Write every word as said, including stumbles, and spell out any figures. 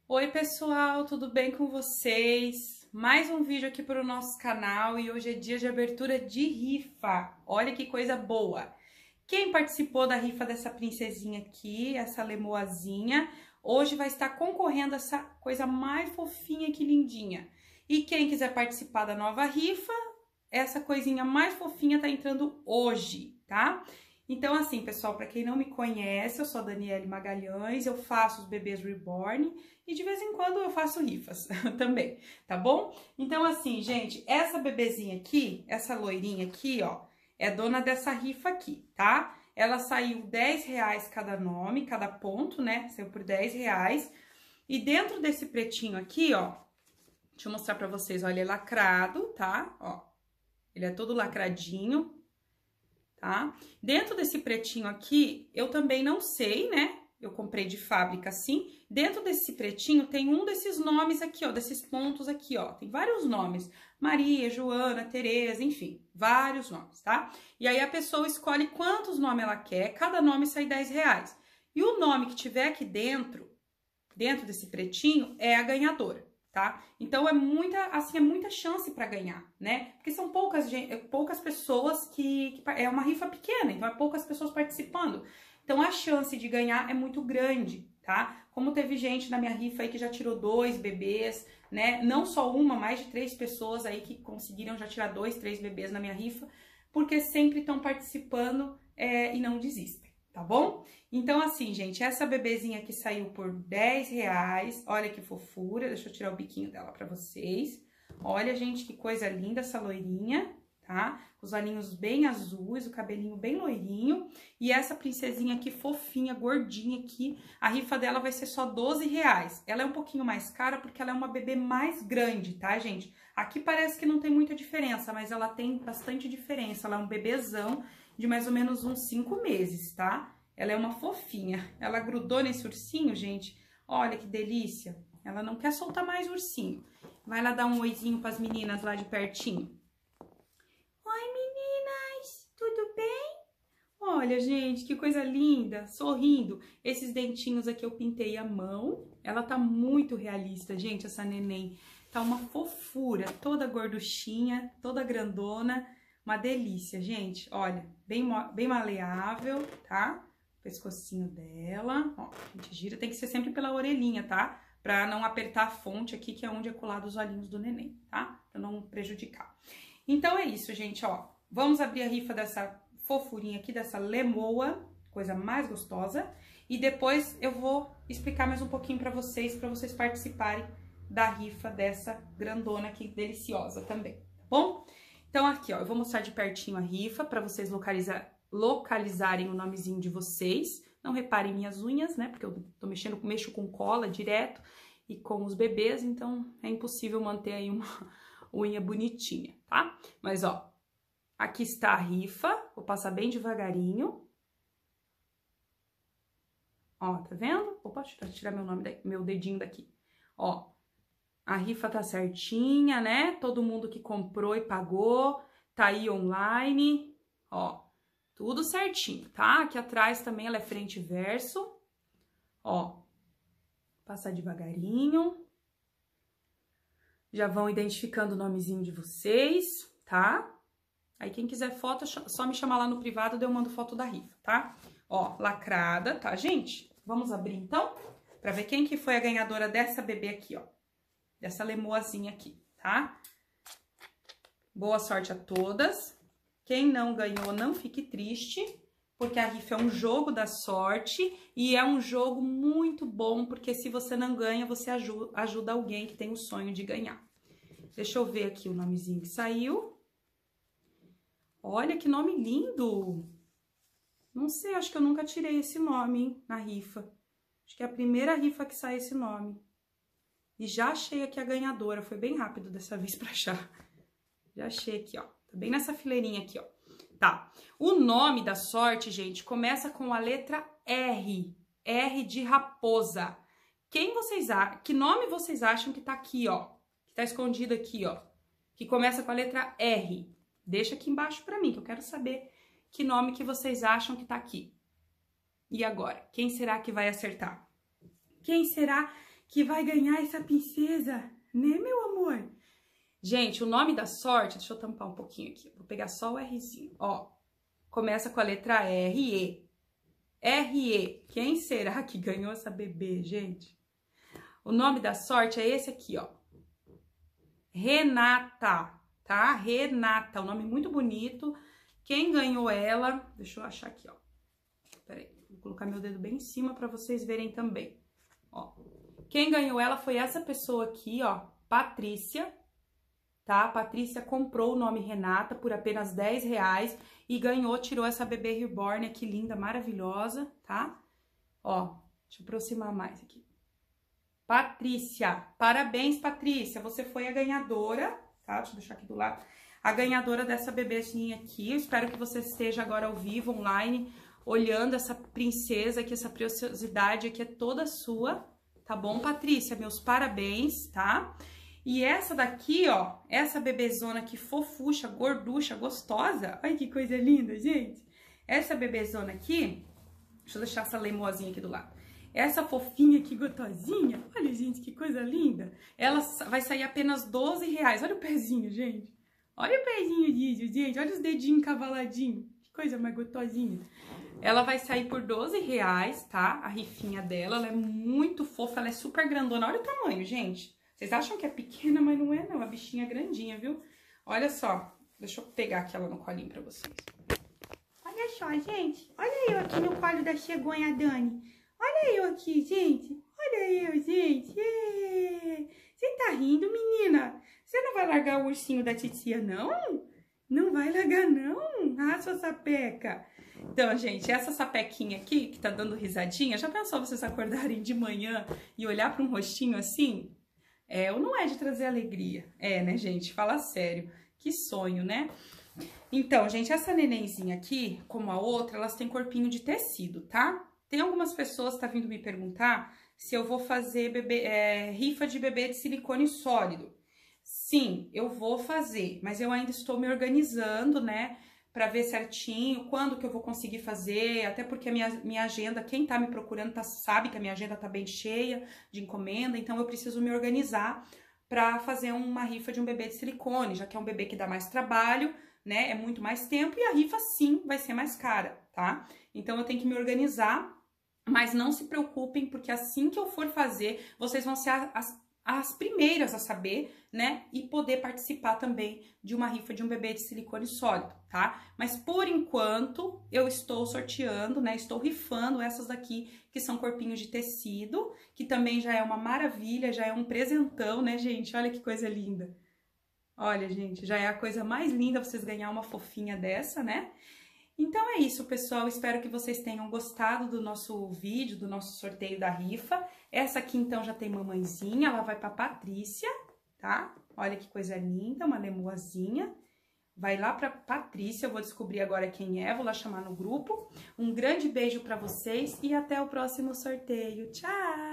Oi pessoal, tudo bem com vocês? Mais um vídeo aqui para o nosso canal e hoje é dia de abertura de rifa. Olha que coisa boa! Quem participou da rifa dessa princesinha aqui, essa lemoazinha, hoje vai estar concorrendo a essa coisa mais fofinha que lindinha. E quem quiser participar da nova rifa, essa coisinha mais fofinha tá entrando hoje, tá? Então, assim, pessoal, para quem não me conhece, eu sou a Daniele Magalhães, eu faço os bebês reborn e de vez em quando eu faço rifas também, tá bom? Então, assim, gente, essa bebezinha aqui, essa loirinha aqui, ó, é dona dessa rifa aqui, tá? Ela saiu dez reais cada nome, cada ponto, né? Saiu por dez reais. E dentro desse pretinho aqui, ó, deixa eu mostrar pra vocês, ó, ele é lacrado, tá? Ó, ele é todo lacradinho. Tá? Dentro desse pretinho aqui, eu também não sei, né? Eu comprei de fábrica assim. Dentro desse pretinho tem um desses nomes aqui, ó, desses pontos aqui, ó. Tem vários nomes. Maria, Joana, Tereza, enfim, vários nomes, tá? E aí a pessoa escolhe quantos nomes ela quer, cada nome sai dez reais. E o nome que tiver aqui dentro, dentro desse pretinho, é a ganhadora. Tá? Então, é muita, assim, é muita chance para ganhar, né? Porque são poucas, poucas pessoas que, que... É uma rifa pequena, então é poucas pessoas participando. Então, a chance de ganhar é muito grande, tá? Como teve gente na minha rifa aí que já tirou dois bebês, né? Não só uma, mais de três pessoas aí que conseguiram já tirar dois, três bebês na minha rifa, porque sempre estão participando é, e não desistem. Tá bom? Então, assim, gente, essa bebezinha aqui saiu por dez reais. Olha que fofura. Deixa eu tirar o biquinho dela pra vocês. Olha, gente, que coisa linda essa loirinha, tá? Os olhinhos bem azuis, o cabelinho bem loirinho. E essa princesinha aqui fofinha, gordinha aqui, a rifa dela vai ser só doze reais. Ela é um pouquinho mais cara porque ela é uma bebê mais grande, tá, gente? Aqui parece que não tem muita diferença, mas ela tem bastante diferença. Ela é um bebezão de mais ou menos uns cinco meses, tá? Ela é uma fofinha. Ela grudou nesse ursinho, gente. Olha que delícia. Ela não quer soltar mais o ursinho. Vai lá dar um oizinho pras meninas lá de pertinho. Oi, meninas! Tudo bem? Olha, gente, que coisa linda. Sorrindo. Esses dentinhos aqui eu pintei à mão. Ela tá muito realista, gente, essa neném. Tá uma fofura. Toda gorduchinha, toda grandona. Uma delícia, gente, olha, bem, bem maleável, tá? O pescocinho dela, ó, a gente gira, tem que ser sempre pela orelhinha, tá? Pra não apertar a fonte aqui, que é onde é colado os olhinhos do neném, tá? Pra não prejudicar. Então, é isso, gente, ó. Vamos abrir a rifa dessa fofurinha aqui, dessa lemoa, coisa mais gostosa. E depois eu vou explicar mais um pouquinho pra vocês, pra vocês participarem da rifa dessa grandona aqui, deliciosa também, tá bom? Então, aqui, ó, eu vou mostrar de pertinho a rifa para vocês localizar, localizarem o nomezinho de vocês. Não reparem minhas unhas, né? Porque eu tô mexendo, mexo com cola direto e com os bebês, então é impossível manter aí uma unha bonitinha, tá? Mas, ó, aqui está a rifa. Vou passar bem devagarinho. Ó, tá vendo? Opa, deixa eu tirar meu nome daqui, meu dedinho daqui. Ó. A rifa tá certinha, né? Todo mundo que comprou e pagou, tá aí online, ó, tudo certinho, tá? Aqui atrás também ela é frente e verso, ó, passar devagarinho. Já vão identificando o nomezinho de vocês, tá? Aí quem quiser foto, só me chamar lá no privado, daí eu mando foto da rifa, tá? Ó, lacrada, tá, gente? Vamos abrir então, pra ver quem que foi a ganhadora dessa bebê aqui, ó. Dessa lemoazinha aqui, tá? Boa sorte a todas. Quem não ganhou, não fique triste, porque a rifa é um jogo da sorte e é um jogo muito bom, porque se você não ganha, você ajuda, ajuda alguém que tem o sonho de ganhar. Deixa eu ver aqui o nomezinho que saiu. Olha que nome lindo! Não sei, acho que eu nunca tirei esse nome, hein, na rifa. Acho que é a primeira rifa que sai esse nome. E já achei aqui a ganhadora, foi bem rápido dessa vez pra achar. Já achei aqui, ó, tá bem nessa fileirinha aqui, ó. Tá, o nome da sorte, gente, começa com a letra R, R de raposa. Quem vocês acham, que nome vocês acham que tá aqui, ó, que tá escondido aqui, ó, que começa com a letra R? Deixa aqui embaixo pra mim, que eu quero saber que nome que vocês acham que tá aqui. E agora, quem será que vai acertar? Quem será que vai ganhar essa princesa, né, meu amor? Gente, o nome da sorte, deixa eu tampar um pouquinho aqui, vou pegar só o Rzinho, ó. Começa com a letra R, E. R, E. Quem será que ganhou essa bebê, gente? O nome da sorte é esse aqui, ó. Renata, tá? Renata, um nome muito bonito. Quem ganhou ela, deixa eu achar aqui, ó. Peraí, vou colocar meu dedo bem em cima pra vocês verem também, ó. Quem ganhou ela foi essa pessoa aqui, ó, Patrícia, tá? Patrícia comprou o nome Renata por apenas dez reais e ganhou, tirou essa bebê reborn aqui, linda, maravilhosa, tá? Ó, deixa eu aproximar mais aqui. Patrícia, parabéns, Patrícia, você foi a ganhadora, tá? Deixa eu deixar aqui do lado. A ganhadora dessa bebezinha aqui, eu espero que você esteja agora ao vivo, online, olhando essa princesa aqui, essa preciosidade aqui é toda sua, tá bom, Patrícia? Meus parabéns, tá? E essa daqui, ó, essa bebezona aqui fofucha, gorducha, gostosa. Ai, que coisa linda, gente. Essa bebezona aqui, deixa eu deixar essa lemoazinha aqui do lado. Essa fofinha aqui, gostosinha, olha, gente, que coisa linda. Ela vai sair apenas doze reais. Olha o pezinho, gente. Olha o pezinho disso, gente. Olha os dedinhos cavaladinhos. Que coisa mais gostosinha. Ela vai sair por doze reais, tá? A rifinha dela, ela é muito fofa, ela é super grandona. Olha o tamanho, gente. Vocês acham que é pequena, mas não é não, a bichinha é grandinha, viu? Olha só, deixa eu pegar aqui ela no colinho pra vocês. Olha só, gente, olha eu aqui no colo da cegonha Dani. Olha eu aqui, gente, olha eu, gente. Você tá rindo, menina? Você não vai largar o ursinho da titia, não? Não vai largar, não? Ah, sua sapeca. Então, gente, essa sapequinha aqui, que tá dando risadinha, já pensou vocês acordarem de manhã e olhar pra um rostinho assim? É, ou não é de trazer alegria? É, né, gente? Fala sério. Que sonho, né? Então, gente, essa nenenzinha aqui, como a outra, elas têm corpinho de tecido, tá? Tem algumas pessoas que tá vindo me perguntar se eu vou fazer bebê, é, rifa de bebê de silicone sólido. Sim, eu vou fazer, mas eu ainda estou me organizando, né? Pra ver certinho quando que eu vou conseguir fazer, até porque a minha, minha agenda, quem tá me procurando tá, sabe que a minha agenda tá bem cheia de encomenda, então eu preciso me organizar pra fazer uma rifa de um bebê de silicone, já que é um bebê que dá mais trabalho, né, é muito mais tempo e a rifa sim vai ser mais cara, tá? Então eu tenho que me organizar, mas não se preocupem, porque assim que eu for fazer, vocês vão ser as as primeiras a saber, né, e poder participar também de uma rifa de um bebê de silicone sólido, tá? Mas por enquanto eu estou sorteando, né, estou rifando essas daqui que são corpinhos de tecido, que também já é uma maravilha, já é um presentão, né, gente? Olha que coisa linda. Olha, gente, já é a coisa mais linda vocês ganhar uma fofinha dessa, né? Então é isso, pessoal, espero que vocês tenham gostado do nosso vídeo, do nosso sorteio da rifa. Essa aqui, então, já tem mamãezinha, ela vai pra Patrícia, tá? Olha que coisa linda, uma lemoazinha. Vai lá pra Patrícia, eu vou descobrir agora quem é, vou lá chamar no grupo. Um grande beijo pra vocês e até o próximo sorteio. Tchau!